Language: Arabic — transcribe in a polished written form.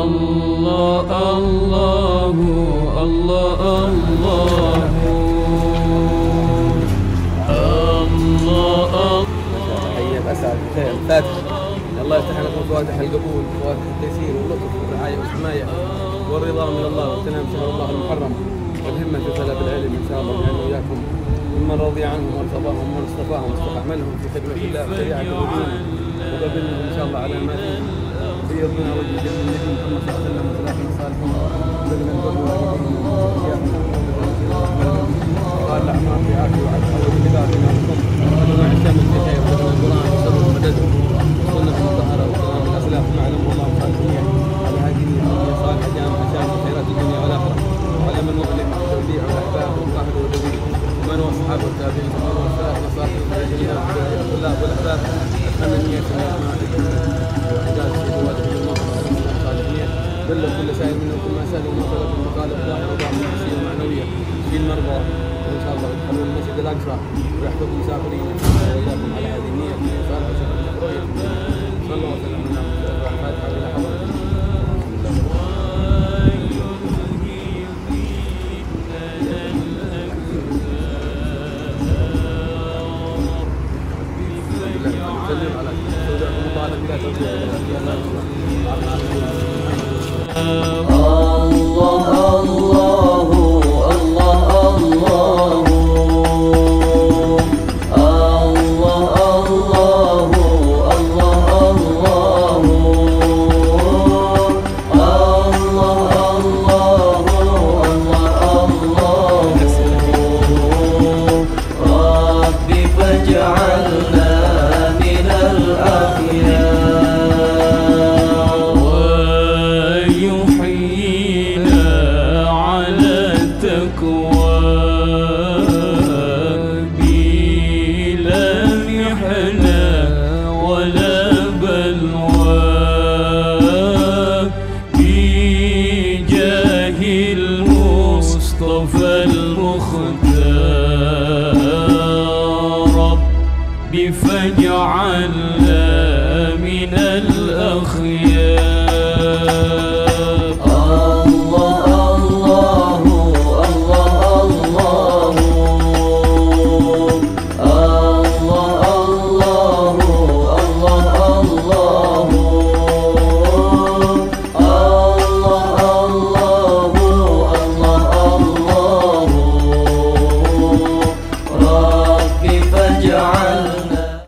الله الله الله الله. حياك أسعد بخير. الفاتحة. الله يفتح لكم فواتح القبول، فواتح التيسير واللطف والرعاية والحماية والرضا من الله واغتنام شهر الله المحرم، والهمة في طلب العلم إن شاء الله يجعلنا وإياكم ممن رضي عنهم وارتضاهم ومن اصطفاهم واستعملهم في خدمة الله وشريعة ودينه، وقبلهم إن شاء الله على ما في يرضنا وجه النبي محمد صلى الله عليه وسلم وسلافه الصالحين وسلم البر والوالدين وقال الأعمار في عافية وعافية والكبار بما لكم وجمع الشمس في خير وجمع القرآن وسر ومدده والسنة المطهرة وسلام الأخلاق معلم والله صالحين على هذه النية صالحة جامعة شاملة خيرات الدنيا والآخرة، وعلى من وظلم التوديع والأحباب والقاهر والذي ومن هو أصحابه التابعين ومن هو السلف وصاحب الجميع والطلاب والأحباب أتمنى النية وإعداد السيد الصالحين بل كل سائل منهم كل ما سأل وما طلب المطالب الظاهرة وضعهم النفسية والمعنوية في المرضى وإن شاء الله يدخلون المسجد الأقصى ويحفظ المسافرين وإياكم على هذه النية صالحة وشرف الرؤية صلى الله وسلم على الفاتحة إلى حضرتك. سلم على سوداء المطالب لا توجيه فاجعلنا من الأخيار.